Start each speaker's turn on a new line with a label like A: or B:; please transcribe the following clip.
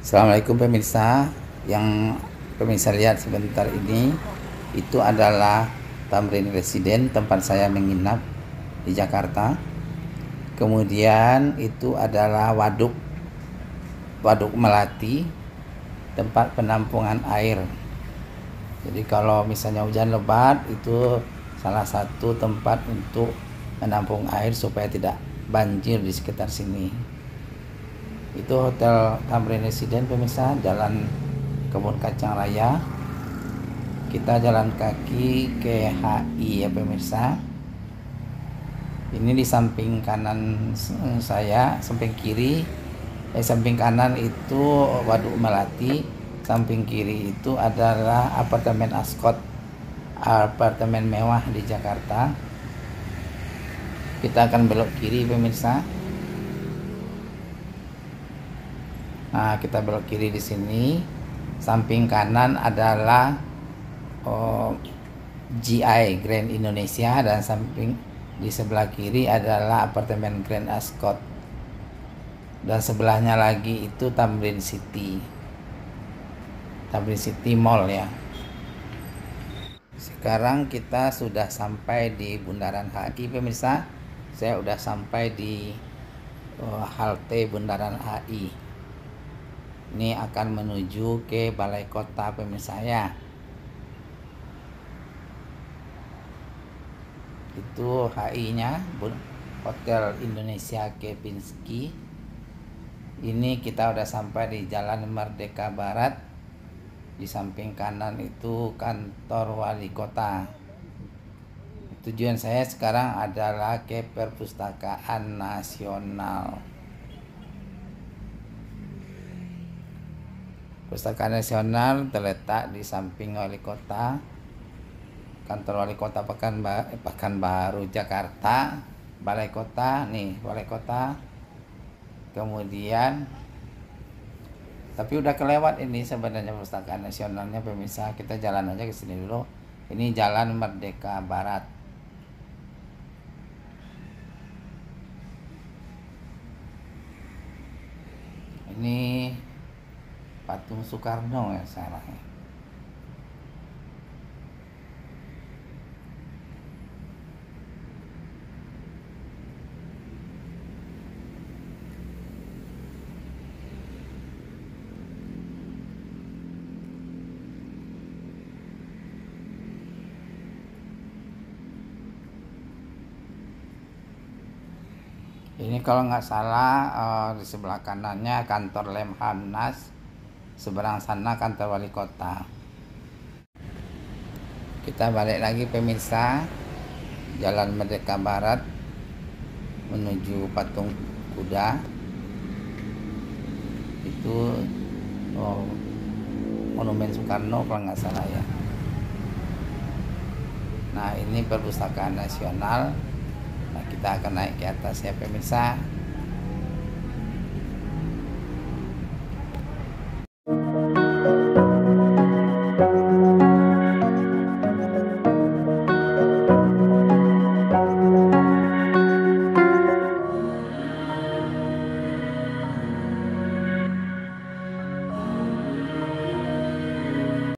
A: Assalamualaikum pemirsa. Yang pemirsa lihat sebentar ini itu adalah Tamrin Residen, tempat saya menginap di Jakarta. Kemudian itu adalah Waduk Melati, tempat penampungan air. Jadi kalau misalnya hujan lebat, itu salah satu tempat untuk menampung air supaya tidak banjir di sekitar sini. Itu Hotel Tamrin Residen pemirsa, Jalan Kebun Kacang Raya. Kita jalan kaki ke HI ya pemirsa. Ini di samping kanan saya, samping kiri, samping kanan itu Waduk Melati, samping kiri itu adalah apartemen Ascott, apartemen mewah di Jakarta. Kita akan belok kiri pemirsa. Nah, kita belok kiri di sini. Samping kanan adalah GI Grand Indonesia, dan samping di sebelah kiri adalah apartemen Grand Ascott. Dan sebelahnya lagi itu Tamrin City. Tamrin City Mall ya. Sekarang kita sudah sampai di Bundaran HI pemirsa. Saya sudah sampai di halte Bundaran HI. Ini akan menuju ke Balai Kota pemirsa ya. Itu HI-nya, Hotel Indonesia Kempinski. Ini kita udah sampai di Jalan Merdeka Barat. Di samping kanan itu kantor wali kota. Tujuan saya sekarang adalah ke Perpustakaan Nasional. Perpustakaan Nasional terletak di samping wali kota, kantor wali kota Pekanbaru Jakarta, balai kota nih, balai kota. Kemudian tapi udah kelewat ini sebenarnya Perpustakaan Nasionalnya pemirsa. Kita jalan aja ke sini dulu. Ini Jalan Merdeka Barat. Ini patung Soekarno ya salah ya. Ini kalau nggak salah di sebelah kanannya kantor Lemhanas, seberang sana kantor wali kota. Kita balik lagi pemirsa, Jalan Merdeka Barat menuju patung kuda. Itu Monumen Soekarno kalau nggak salah ya. Nah, ini Perpustakaan Nasional. Nah, kita akan naik ke atas ya pemirsa.